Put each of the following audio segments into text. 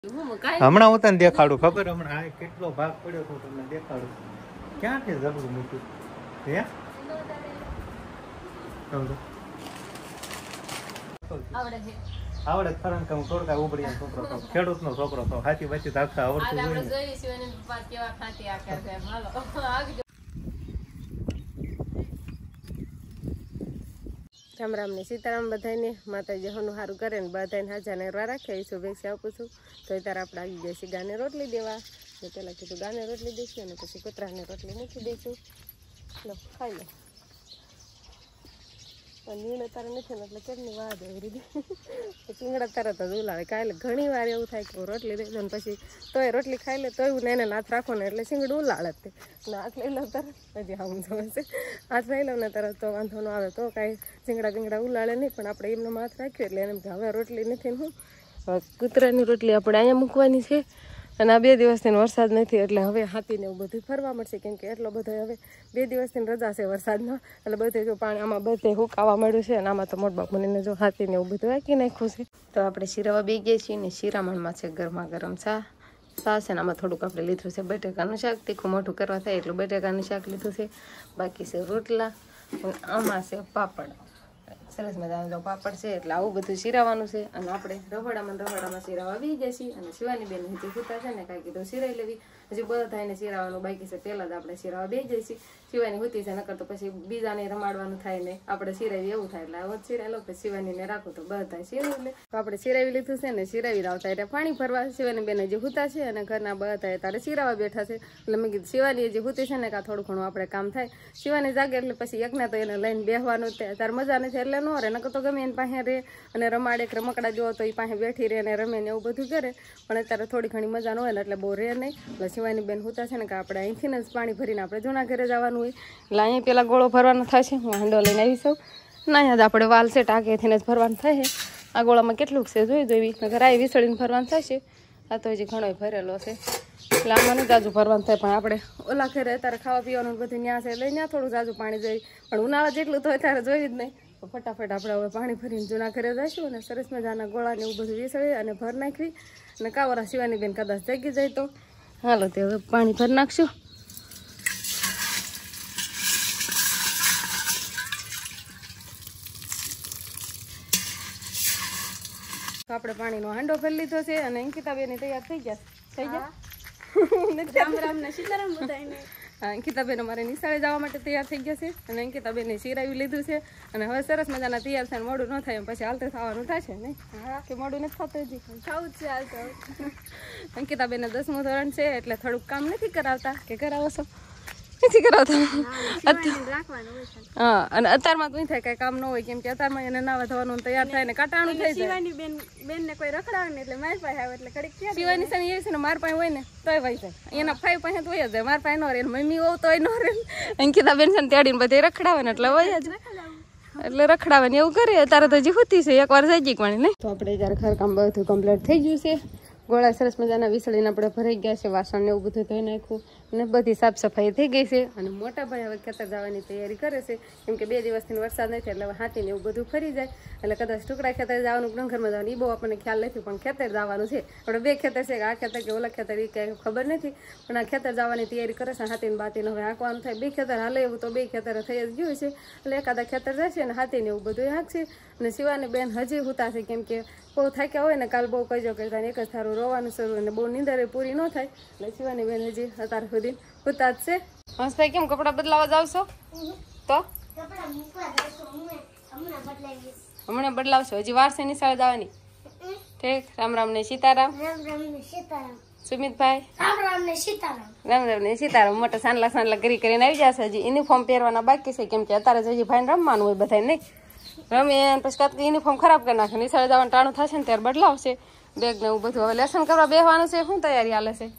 હમણાં હું તને દેખાડું ખબર હમણાં આ કેટલો ભાગ પડ્યો તો તમને દેખાડું ક્યાંથી જબરું મૂક્યું હે આવડે ખરણ કે હું થોડકા ઉબડી છોકરો તો ખેડૂત નો છોકરો તો હાથી વાથી ધાકતા આવડતું રામ રામ ને સીતારામ બધાને માતાજી હનું સારું કરે ને બધાને હાજાને રાખે એ શુભેચ્છા આપું છું. તો ત્યારે આપણે આવી જઈશું ગાને રોટલી દેવા. મેં પહેલાં કીધું ગાને રોટલી દઈશું અને પછી કૂતરાને રોટલી મૂકી દઈશું. લો ખાઈ લો. પણ નીણ તારે નથી ને એટલે કેટલી વાદ એવી રીતે ચીંગડા તરત જ ઉલાવે. કાલે ઘણી વાર એવું થાય કે રોટલી દઈ દો ને પછી તોય રોટલી ખાઈ લે તોય હું એને હાથ રાખો ને એટલે ચીંગડું ઉલાળે તે ને હાથ લઈ લો તરત હજી આવું જોશે હાથ લઈ લો ને તરત તો વાંધો ન આવે તો કાંઈ ચીંગડા ઉલાળે નહીં. પણ આપણે એમનો હાથ રાખ્યો એટલે એને હવે રોટલી નથી ને હું કૂતરાની રોટલી આપણે અહીંયા મૂકવાની છે. અને આ 2 દિવસથી વરસાદ નથી એટલે હવે હાથીને એવું બધું ફરવા મળશે કેમ કે એટલો બધો હવે 2 દિવસથી રજા છે વરસાદનો એટલે બધે જો પાણી આમાં બધે હુકાવા મળ્યું છે અને આમાં તો મોટ બાપુને જો હાથીને એવું બધું વાંકી નાખ્યું છે. તો આપણે શીરાવા બે ગયા છીએ ને શિરામણમાં છે ગરમા ગરમ ચા છે ને આમાં થોડુંક આપણે લીધું છે બટેકાનું શાક. તીખું મોટું કરવા થાય એટલું બટેકાનું શાક લીધું છે. બાકી છે રોટલા અને આમાં છે પાપડ. સરસ મજાનો પાપડ છે એટલે આવું બધું શીરાવાનું છે. અને આપણે રવાડામાં શીરાવા આવી ગયા છીએ. અને શિવાની બેન હજી સૂતા છે ને કાંઈ કીધું શીરાઈ લેવી હજી બધા એને શીરાવાનું બાકી છે. પહેલાં જ આપણે શીરાવા બે જઈએ છીએ. શિવાની હોતી છે નકર તો પછી બીજાને રમાડવાનું થાય ને આપણે શીરાવી એવું થાય એટલે આવો જ શીરાઈ લો પછી શિવાનીને રાખું તો બધા શીરાવી લે. તો આપણે શીરાવી લીધું છે ને શીરાવી આવતા એટલે પાણી ભરવા શિવાની બેન હજી હોતા છે અને ઘરના બધા તારે શીરાવા બેઠા છે. એટલે મેં કીધું શિવાની હજી હોતી છે ને કાં થોડું ઘણું આપણે કામ થાય. શિવાની જાગે એટલે પછી એકના તો એને લઈને બેસવાનું તાર મજા નથી એટલે નો રે નકર તો ગમે એને પાસે રહે અને રમાડે કે રમકડા જોવો તો એ પાસે બેઠી રહે અને રમે ને એવું બધું કરે. પણ અત્યારે થોડી ઘણી મજા ન હોય ને એટલે બહુ રહે નહીં. એટલે શિવાની બેન હોતા છે ને કે આપણે અહીંથી જ પાણી ભરીને આપણે જૂના ઘરે જવાનું હોય એટલે અહીંયા પેલા ગોળો ભરવાનો થાય છે. હું હાંડો લઈને આવી છું ના અહીંયા આપણે વાલ છે ટાંકેથી જ ભરવાનું થાય છે. આ ગોળામાં કેટલુંક છે જોઈ જોઈ નગર આ વિસળીને ભરવાનું થાય છે. આ તો હજી ઘણો ભરેલો છે એટલે આમાં નહીં જાજુ ભરવાનું થાય. પણ આપણે ઓલા ઘરે અત્યારે ખાવા પીવાનું બધું ત્યાં છે એટલે ત્યાં થોડું જાજુ પાણી જોઈ પણ ઉનાળા જેટલું તો અત્યારે જોઈ જ નહીં. તો ફટાફટ આપણે હવે પાણી ભરીને જૂના ઘરે જઈશું અને સરસ મજાના ગોળાને એવું બધું વિસળી અને ભર નાખવી. અને કાવરા શિવાની બેન કદાચ જાગી જાય તો હાલો તે હવે પાણી ભરી નાખશું. આપણે પાણીનો હાંડો ભરી લીધો છે અને અંકિતાબેન તૈયાર થઈ ગયા રામ રામ ને સીતારામ બધાને. અંકિતાબેન અમારે નિશાળે જવા માટે તૈયાર થઈ ગયા છે અને અંકિતાબેને શીરાવી લીધું છે અને હવે સરસ મજાના તૈયાર થાય મોડું ન થાય પછી હાલતે થવાનું થશે નહીં કે મોડું નથી થતું હજી ખાવું જ છે હાલતો. અંકિતાબેન 10મું ધોરણ છે એટલે થોડુંક કામ નથી કરાવતા કે કરાવો છો નથી કરાવતા હા. અને અત્યારમાં તો નહીં થાય કઈ કામ ન હોય કેમ કે અત્યારમાં એને નાવા ધોવાનું તૈયાર થાય ને કાટાણું થઈ જાય. બેન ને કોઈ રખડાવે ને એટલે મારી પાસે આવે એટલે ઘડીક શિવાની છે ને એ છે ને માર પાસે હોય ને તોય વહી જાય. એના ફાઈ પાસે તો હોય જ જાય માર પાસે ન રહે મમ્મી હોવ તોય ન રહે. અંકિતાબેન છે ને તેડીને બધે રખડાવે ને એટલે વહી જ એટલે રખડાવે ને એવું કરે. અત્યારે તો હજી હોતી છે એકવાર જઈ ગઈ પાણી નહીં. તો આપણે જ્યારે ઘરકામ બધું કમ્પ્લીટ થઈ ગયું છે. ગોળા સરસ મજાના વિસળીને આપણે ભરાઈ ગયા છે. વાસણ ને એવું બધું ધોઈ નાખ્યું અને બધી સાફ સફાઈ થઈ ગઈ છે. અને મોટા ભાઈ હવે ખેતર જવાની તૈયારી કરે છે કેમ કે 2 દિવસથી વરસાદ નથી એટલે હવે હાથીને એવું બધું ફરી જાય એટલે કદાચ ટુકડા ખેતર જવાનું ડુંગરમાં જવાનું એ બહુ આપણને ખ્યાલ નથી પણ ખેતર જવાનું છે. આપણે 2 ખેતર છે કે આ ખેતર કે ઓલા ખેતર એ કંઈ ખબર નથી પણ આ ખેતર જવાની તૈયારી કરે છે. હાથીને બાતીને હવે હાંકવાનું થાય 2 ખેતર હાલે એવું તો 2 ખેતર થઈ જ ગયું છે એટલે એકાદા ખેતર જશે અને હાથીને એવું બધું હાંકશે. અને શિવાની બેન હજી હુતા છે કેમ કે બહુ થાક્યા હોય ને કાલ બહુ કજો કરતા એક જ થારું રોવાનું શરૂ અને બહુ નીંદરે પૂરી ન થાય એટલે શિવાની બેન હજી અત્યાર સુધી હુતા જ છે. હંસભાઈ કેમ કપડાં બદલાવા જાવ છો તો હમણાં બદલાવશો હજી વાર છે નિશાળે જવાની ઠીક. રામ રામ ને સીતારામ. સુમિતભાઈ રામ રામ ને સીતારામ. મોટા સાંડલા કરીને આવી જશે. હજી યુનિફોર્મ પહેરવાના બાકી છે કેમ કે અત્યારે હજી ભાઈને રમવાનું હોય બધા નહીં રમે પછી યુનિફોર્મ ખરાબ કરી નાખે. નિશાળે જવાનું ટાણું થશે ને ત્યારે બદલાવશે બેગ ને એવું બધું. હવે લેસન કરવા બેસવાનું છે શું તૈયારી હાલે છે?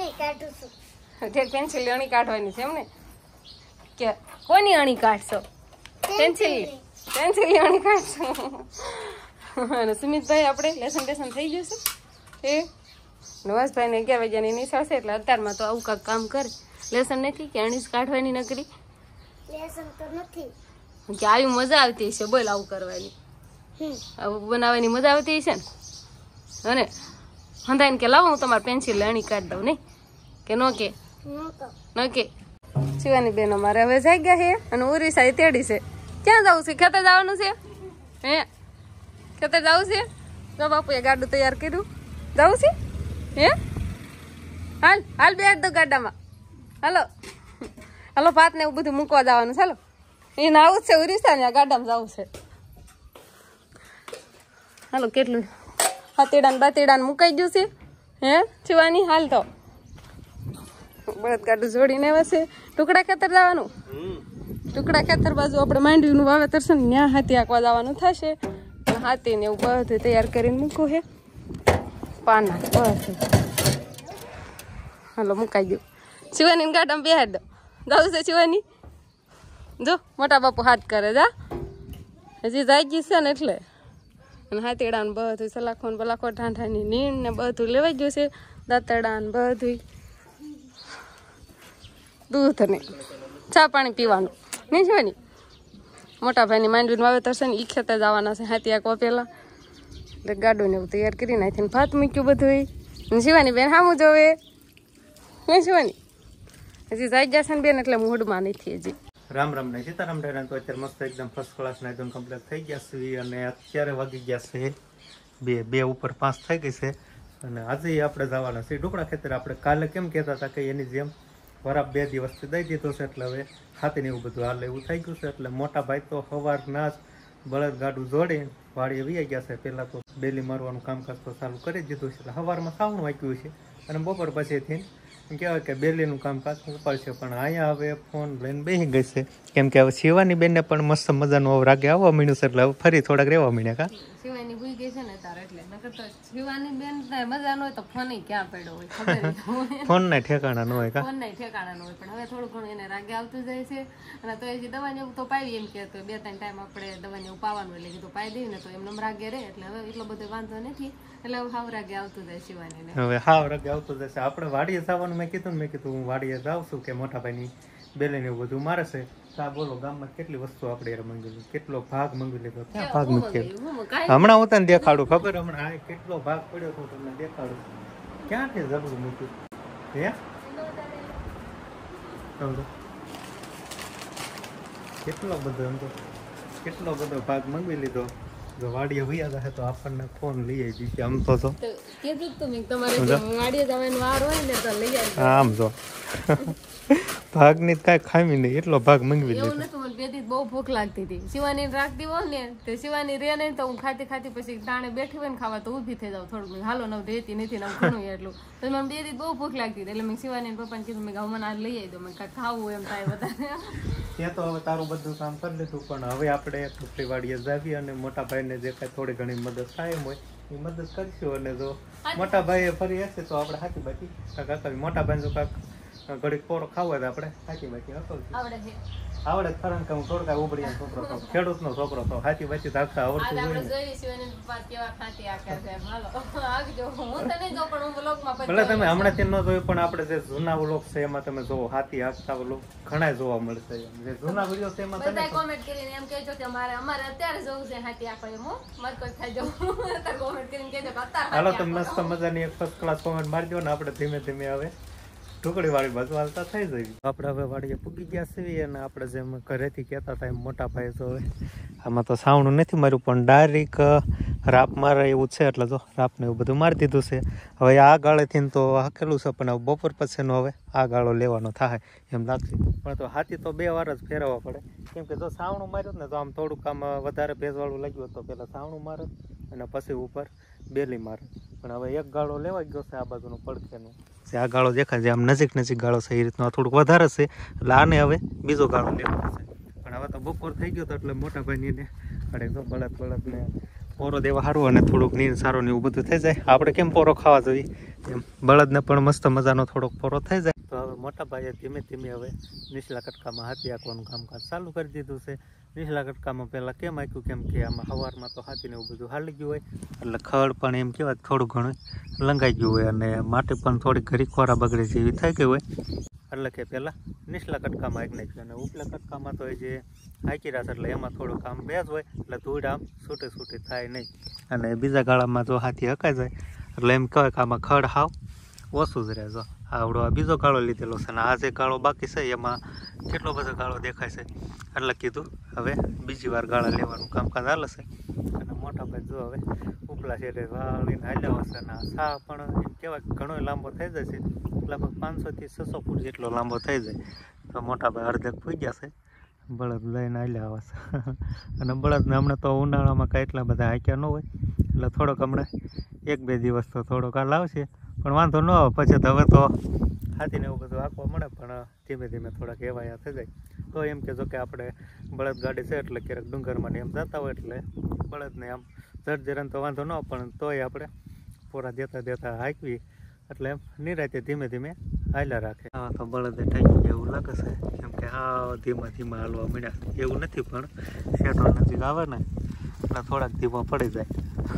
પેન્સિલ અણી કાઢવાની છે એમને કે કોની અણી કાઢશો? પેન્સિલ અણી કાઢશો. અને સુમિતભાઈ આપણે લેસન થઈ જશે એ નવાસભાઈ ને 11 વાગ્યાની નિશાળ છે એટલે અત્યારમાં તો આવું કાંક કામ કરે. લેસન નથી કે અણી જ કાઢવાની નકરી કે આવી મજા આવતી હશે બોલ આવું કરવાની આવું બનાવવાની મજા આવતી હશે ને અને હંધાઈને કે લાવો હું તમારે પેન્સિલ અણી કાઢી દઉં નહીં કે નો કે ન કે શિવાની બેન અમારે હવે જઈ ગયા છે અને ઉરી સાઈ તેડી છે ક્યાં જવું છે ખેતર જવાનું છે હે ખેતર જવું છે જો બાપુએ ગાડું તૈયાર કર્યું જવું છે હે હાલ હાલ બેઠ દો ગાડામાં હાલો હાલો ભાત ને એવું બધું મૂકવા જવાનું ચાલો એને આવું જ છે ઉરીસા ને ગાડામાં જવું છે હાલો કેટલું હાથીડા ને બાતીડા ને મુકાઈ ગયું છે હે શિવાની હાલ તો બળદ ગાડું જોડીને વસે ટુકડા ખેતર જવાનું ટુકડા ખેતર બાજુ આપણે માંડવીનું વાવેતર છે ને ત્યાં હાથી આંકવા જવાનું થશે હાથી ને એવું બધું તૈયાર કરીને મૂકવું છે પાના બધું હાલો મુકાઈ ગયું શિવાની ગાડામાં બેહાડ દો જવું છે શિવાની જો મોટા બાપુ હાથ કરે જા હજી જાય ગઈ છે ને એટલે અને હાથીડા ને બધું સલાખો ને બલાખો ઠાંઠાની નીણ ને બધું લેવાઈ ગયું છે દાંતડા ને બધું દૂધ ને ચા પાણી પીવાનું નહીં શિવાની મોટા ભાઈની માંડવીનું વાવેતર છે ને એ ખેતર જવાના છે હાથી આંકવા પહેલાં એટલે ગાડું ને એવું તૈયાર કરી નાખીને ભાત મૂક્યું બધું શિવાની બેન સામું જોવે નહીં શિવાની હજી જાય જશે ને બેન એટલે મૂડમાં નથી હજી રામ રામ ને સીતારામ ડેરા તો અત્યારે મસ્ત એકદમ ફર્સ્ટ ક્લાસ ના એકદમ કમ્પ્લીટ થઈ ગયા છે અને અત્યારે વાગી ગયા છે બે ઉપર 5 થઈ ગઈ છે અને આજે આપણે જવાના છે ઢોકળા ખેતર આપણે કાલે કેમ કહેતા હતા કે એની જેમ વરાપ 2 દિવસથી દઈ દીધો છે એટલે હવે હાથીને એવું બધું હાલ એવું થઈ ગયું છે એટલે મોટા ભાઈ તો સવારના જ બળદ ગાડું જોડી વાડીએ વી ગયા છે પહેલાં તો બેલી મારવાનું કામકાજ તો ચાલુ કરી દીધું છે એટલે સવારમાં સાવણું વાંચ્યું છે અને બપોર પછીથી કહેવાય કે બેલીનું કામકાજ ઉપાડશે પણ અહીંયા હવે ફોન લઈને બેસી ગઈ છે કેમ કે હવે શિવાની બેનને પણ મસ્ત મજાનું હવે રાગે આવવા માંડ્યું છે એટલે હવે ફરી થોડાક રહેવા માંડ્યા કા શિવાની ભૂઈ ગઈ છે ને તારે એટલે નકર તો શિવાની બેન મજા ન હોય તો ફોન ક્યાં પડ્યો હોય ખબર ફોન ના ઠેકાણા ન હોય કા ફોન ના ઠેકાણા ન હોય પણ હવે થોડું ઘણું એને રાગે આવતું જાય છે અને તો એ દવાની એવું તો પાવી એમ કે તો 2-3 ટાઈમ આપણે દવાની એવું પાવાનું એટલે કીધું પાઈ દઈએ ને તો એમને રાગે રહે એટલે હવે એટલો બધો વાંધો નથી એટલે હવે હાવ રાગે આવતું જાય શિવાની હવે હાવ રાગે આવતું જશે આપણે વાડીએ જવાનું મેં કીધું હું વાડીએ જાઉં છું કે મોટા ભાઈની બેલીને એવું બધું મારે છે આ બોલો ગામમાં કેટલી વસ્તુ આપણે યાર મંગી કેટલો ભાગ મંગી લીધો ક્યાં ભાગ મૂકી હમણાં હું તને દેખાડું ખબર હમણાં આ કેટલો ભાગ પડ્યો તો તમને દેખાડું ક્યાંથી જબરું મૂક્યું હે કેટલો બધો એમ તો કેટલો બધો ભાગ મંગવી લીધો જો વાડીએ વૈયા જશે તો આપણને ફોન લઈ આવી છે આમ તો કીધું તમે તમારે વાડીએ જવાનો વાર હોય ને તો લઈ આવી આમ જો ભાગની કાંઈ ખામી નહીં એટલો ભાગ મંગવી લીધો એવું નતું મને બે દી બહુ ભૂખ લાગતી હતી શિવાની રાખતી હોય ને તો શિવાની રે નહીં તો હું ખાતી પછી તાણે બેઠી હોય ને ખાવા તો ઊભી થઈ જાઉં થોડુંક હાલો નવ દેતી નથી ને ઘણું એટલું તો મને બે દી બહુ ભૂખ લાગતી હતી એટલે મેં શિવાની પપ્પાને કીધું મેં મને આ લઈ આવી દો મેં કાંઈ ખાવું એમ થાય વધારે ત્યાં તો હવે તારું બધું કામ કરી લીધું પણ હવે આપણે ઢોકળી વાડીએ જાવી અને મોટા ભાઈને જે કાંઈ થોડી ઘણી મદદ થાય એમ હોય એ મદદ કરશું અને જો મોટા ભાઈએ ફરી હશે તો આપણે હાથી બાકી કાકા મોટા ભાઈ જો કાંક ઘડીક પોરો ખાવો હોય તો આપણે હાથી બાકી આવડે ખરણ કે હું થોડું કાંઈ ઉભરી છોકરો તો ખેડૂતનો છોકરો તો હાથી બાકી તો આખા આવડતું ભલે તમે હમણાંથી ન જોયું પણ આપણે જે જૂના વ્લોગ છે એમાં તમે જોવો હાથી હાંકતા વ્લોગ ઘણા જોવા મળશે જે જૂના વિડીયો છે એમાં તમે કોમેન્ટ કરીને એમ કહેજો કે અમારે અત્યારે જોવું છે હાથી આંકવા એમ મત થઈ જાવ કોમેન્ટ કરીને કહેજો હાલો તો મસ્ત મજાની એક ફર્સ્ટ ક્લાસ કોમેન્ટ મારી દો ને આપણે ધીમે ધીમે હવે ઢોકળી વાળી બાજુ હાલતા થઈ જઈએ આપણે હવે વાડીએ પૂગી ગયા છીએ અને આપણે જેમ ઘરેથી કહેતા હતા એમ મોટા ભાઈ તો હવે આમાં તો સાવણું નથી માર્યું પણ ડાયરેક રાપ મારે એવું છે એટલે જો રાપને એવું બધું મારી દીધું છે હવે આ ગાળેથી તો હાકેલું છે પણ હવે બપોર પછીનો હવે આ ગાળો લેવાનો થાય એમ લાગશે પણ તો હાથી તો 2 વાર જ ફેરવવા પડે કેમ કે જો સાવણું માર્યું ને તો આમ થોડુંક આમ વધારે ભેજવાળું લાગ્યું તો પહેલાં સાવણું મારે અને પછી ઉપર બેલી મારે પણ હવે એક ગાળો લેવાઈ ગયો છે આ બાજુનું પડખેનું આ ગાળો દેખાય છે આમ નજીક ગાળો છે એ રીતનો થોડુંક વધારે છે એટલે આને હવે બીજો ગાળો લેવાનો છે પણ હવે તો બપોર થઈ ગયો તો એટલે મોટા ભાઈને અડે તો બળદને પોરો દેવા સારું અને થોડુંક નીર સારું ને એવું બધું થઈ જાય આપણે કેમ પોરો ખાવા જોઈએ એમ બળદને પણ મસ્ત મજાનો થોડોક પોરો થઈ જાય તો હવે મોટા ભાઈએ ધીમે ધીમે હવે નીચલા કટકામાં હાથી આંકવાનું કામકાજ ચાલુ કરી દીધું છે નીચલા કટકામાં પહેલાં કેમ આંક્યું કેમ કે આમાં સવારમાં તો હાથીને એવું બધું હાલી ગયું હોય એટલે ખડ પણ એમ કહેવાય થોડું ઘણું લંગાઈ ગયું હોય અને માટી પણ થોડી ઘડી ખોરા બગડે જેવી થઈ ગઈ હોય એટલે કે પહેલાં નીચલા કટકામાં આંકી નાખ્યું અને ઉપલા કટકામાં તો એ જે આંકી રહ્યા એટલે એમાં થોડું કામ બેસ હોય એટલે ધૂળ આમ છૂટી થાય નહીં અને બીજા ગાળામાં જો હાથી હકાઈ જાય એટલે એમ કહેવાય કે આમાં ખડ હાવ ઓછું જ રહે. જો આવડો આ બીજો ગાળો લીધેલો છે, અને આ જે ગાળો બાકી છે એમાં કેટલો બધો ગાળો દેખાય છે. એટલે કીધું હવે બીજી વાર ગાળા લેવાનું કામકાજ ચાલે છે. અને મોટા ભાઈ જો હવે ઉપલા છે વાળીને હાલ્યા હશે, અને સા પણ એમ કહેવાય કે ઘણો લાંબો થઈ જાય છે, લગભગ 500 થી 600 ફૂટ જેટલો લાંબો થઈ જાય. તો મોટા ભાઈ અડધેક ફૂઈ ગયા છે, બળદ લઈને હાલ્યા આવશે. અને બળદને હમણાં તો ઉનાળામાં કાંઈ એટલા બધા હાંક્યા ન હોય, એટલે થોડોક હમણાં 1-2 દિવસ તો થોડોક હાલ આવશે, પણ વાંધો ન આવે. પછી તો હવે તો હાથીને એવું બધું હાંકવા મળે, પણ ધીમે ધીમે થોડાક એવાયા થઈ જાય. તો એમ કે જો કે આપણે બળદ ગાડી છે એટલે ક્યારેક ડુંગરમાં એમ જતા હોય એટલે બળદને આમ જરજરન તો વાંધો ન, પણ તોય આપણે પૂરા દેતા હાંકવી એટલે એમ નિરાતે ધીમે ધીમે હાલ્યા રાખે. હા તો બળદે ઠાકી ગયા એવું લાગે છે, કેમ કે હા ધીમા હાલવા મળ્યા એવું નથી, પણ શેઠો નજીક આવે ને એટલે થોડાક ધીમા પડી જાય.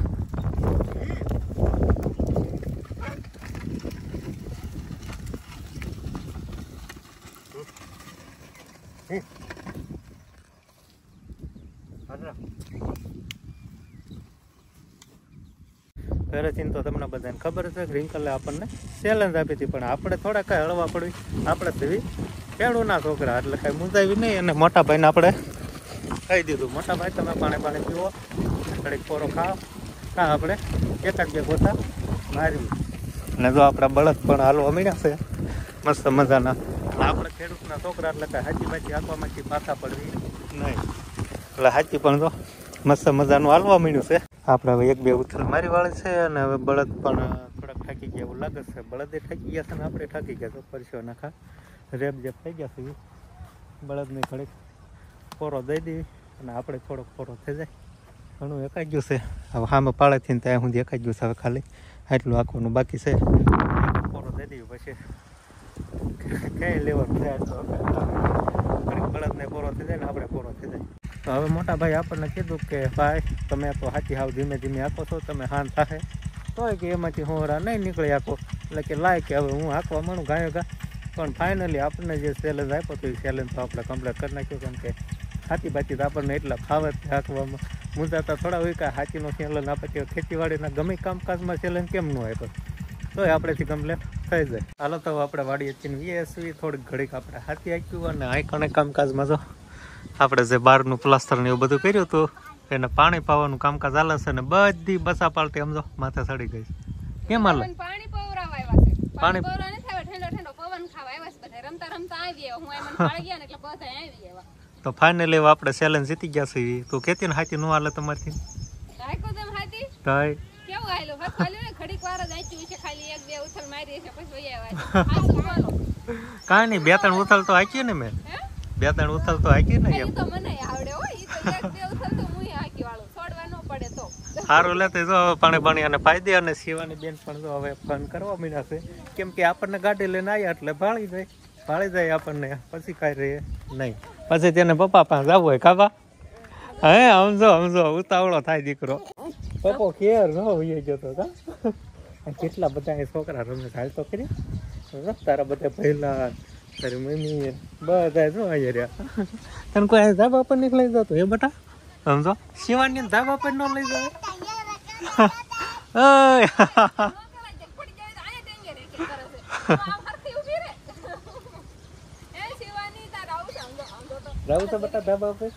પહેલેથી તો તમને બધાને ખબર છે કે રિંકલે આપણને ચેલેન્જ આપી હતી, પણ આપણે થોડા કાંઈ હળવા પડવી. આપણે તેવી ખેડૂના છોકરા એટલે કાંઈ મુંજાવી નહીં. અને મોટા ભાઈને આપણે કહી દીધું, મોટા ભાઈ તમે પાણી પીવો, ઘડીક પોરો ખાઓ, આપણે 1-2 ગોતા મારવી. અને જો આપણા બળદ પણ હાલવા મળ્યા છે મસ્ત મજાના. આપણે ખેડૂતના છોકરા એટલે કાંઈ હાચી હાંકવામાંથી પાછા પડવી નહીં, એટલે હાચી પણ જો મસ્ત મજાનું હાલવા મળ્યું છે. આપણે હવે 1-2 ઉથલ મારી વાળી છે, અને હવે બળદ પણ થોડાક થાકી ગયા એવું લાગે છે. બળદે થાકી ગયા છે ને આપણે થાકી ગયા છે, પરસ્યો નાખા રેબ જેપ થઈ ગયા છે. બળદને ઘડીક પોરો દઈ દેવી અને આપણે થોડોક પોરો થઈ જાય. ઘણું એકાઈ ગયું છે હવે, સામે પાળેથી ને ત્યાં સુધી એકાઈ ગયું છે. હવે ખાલી આટલું આખવાનું બાકી છે, પોરો દઈ દેવી પછી ક્યાંય લેવાનું જાય તો બળદને પોરો થઈ જાય ને આપણે પોરો થઈ જાય. તો હવે મોટા ભાઈ આપણને કીધું કે ભાઈ તમે તો હાથી હાવ ધીમે ધીમે આંકો છો, તમે હાન થાય તોય કે એમાંથી હોરા નહીં નીકળી આંકો. એટલે કે લાય કે હવે હું આંકવા માંડું ગાયો ગા. પણ ફાઇનલી આપણને જે ચેલેન્જ આપ્યો હતો એ ચેલેન્જ તો આપણે કમ્પ્લીટ કરી નાખ્યું, કેમ કે હાથી બાથી તો આપણને એટલા ફાવે આંકવામાં મુંજાતા થોડા હોય. કાંઈ હાથીનો ચેલેન્જ આપણે ખેતીવાડીના ગમે કામકાજમાં ચેલેન્જ કેમ ન આપ્યો, તોય આપણેથી કમ્પ્લીટ થઈ જાય. હાલો તો આપણે વાડીએ છીએ થોડીક ઘડીક આપણે હાથી આંક્યું, અને આંકણે કામકાજમાં જો આપણે જે બહારનું પ્લાસ્ટર ને એવું બધું કર્યું હતું એને પાણી પાવાનું કામકાજ ચાલે છે. અને બધી બસા પાલટી સમજો માથે ચડી ગઈ. કેમ હાલે પાણી પવરાવા આવ્યા છે? પાણી પવરા નથી આવ્યા, ઠંડો પવન ખાવા આવ્યા છે. બધા રમતા રમતા આવી હું એમાં પાણી ગયા ને એટલે બધા આવી ગયા. તો ફાઇનલી આપણે ચેલેન્જ જીતી ગયા છે. તું કેતી ને હાથી નો હાલે તમારથી? હાકો તેમ હાથી તાઈ કેવું હાલ્યો? હસ હાલ્યો ને ઘડીક વાર જ આચ્યું છે, ખાલી 1-2 ઉથલ મારી છે પછી વઈ આવ્યા. હાસુ બોલો કાઈ નહીં, 2-3 ઉથલ તો આચ્યું ને મેં. 2-3 ઉથલ તો હાકી ને એમ તો મને આવડે હો. ઈ તો 1-2 ઉથલ તો હું હાકી વાળું, છોડવા ન પડે તો સારું. લેતે જો પાણી અને ફાયદે. અને શિવાની બેન પણ જો હવે ફોન કરવા મીના છે, કેમ કે આપણને ગાડી લઈને આવ્યા એટલે ભાળી જાય આપણને, પછી કાંઈ રહે નહીં. પછી તેને પપ્પા પાસે જવું હોય ખાવા. હે સમજો ઉતાવળો થાય દીકરો. પપ્પો કેર ન હોય જતો કા. કેટલા બધા છોકરા રમે હાલ તો કરી તારા બધા પહેલા તારી મમ્મી બધા જો અહીંયા રહ્યા. તને કોઈ ધાબા પર નહીં લઈ જતો એ બટા? સમજો શિવાની ધાબા પર ન લઈ જાય. રાવું છે બટા ધાબા પર?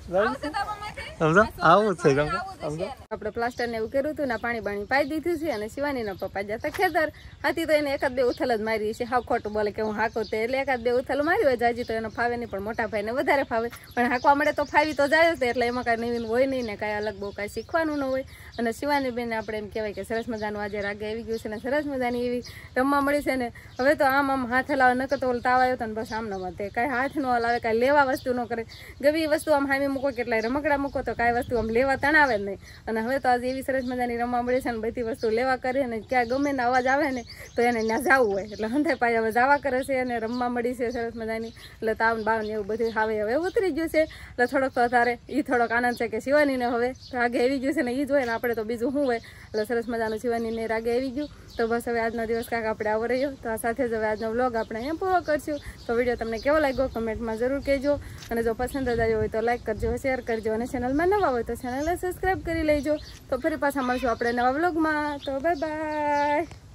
આપણે પ્લાસ્ટર ને એવું કર્યું હતું ને પાણી બાણી પાઈ દીધું છે. અને શિવાની ના પપ્પા જતા ખેતર હાથી તો એને 1-2 ઉથલ જ મારી છે. હાવ ખોટું બોલે કે હું હાકો તે એટલે 1-2 ઉથલ મારી હોય. જાજી તો એને ફાવે નહીં, પણ મોટા ભાઈને વધારે ફાવે. પણ હાંકવા મળે તો ફાવી તો જાય જ, એટલે એમાં કાંઈ નવીન હોય નહીં ને કાંઈ અલગ બહુ કાંઈ શીખવાનું ન હોય. અને શિવાની બેન આપણે એમ કહેવાય કે સરસ મજાનું આજે રાગે આવી ગયું છે ને સરસ મજાની એવી રમવા મળી છે ને. હવે તો આમ હાથ હલાવે નકર તો તાવ આવ્યો તો ને બસ આમ ન વધે, કાંઈ હાથ ન હલાવે, કાંઈ લેવા વસ્તુ ન કરે. ગવી વસ્તુ આમ હામી મૂકો કેટલાય રમકડા મૂકો તો કાંઈ વસ્તુ આમ લેવા તણાવે જ નહીં. અને હવે તો આજે એવી સરસ મજાની રમવા મળી છે ને બધી વસ્તુ લેવા કરે ને ક્યાં ગમે ને અવાજ આવે ને તો એને ત્યાં જવું હોય એટલે હંધાઈ પાય હવે જવા કરે છે. અને રમવા મળી છે સરસ મજાની, એટલે તાવ બાવ ને એવું બધું હવે ઉતરી ગયું છે. એટલે થોડોક વધારે એ થોડોક આનંદ છે કે શિવાનીને હવે રાગે આવી ગયું છે ને એ જ હોય ને આપણે તો બીજું શું હોય. એટલે સરસ મજાનું શિવાનીને રાગે આવી ગયું. તો બસ હવે આજનો દિવસ કાંઈક આપણે આવો રહ્યો. તો આ સાથે જ હવે આજનો વ્લોગ આપણે અહીંયા પૂરો કરશું. તો વિડીયો તમને કેવો લાગ્યો કમેન્ટમાં જરૂર કહેજો, અને જો પસંદ જ આવ્યો હોય તો લાઈક કરજો, શેર કરજો, અને ચેનલમાં નવા હોય તો ચેનલને સબસ્ક્રાઈબ કરી લેજો. તો ફરી પાછા મળશું આપણે નવા વ્લોગમાં. તો બાય બાય.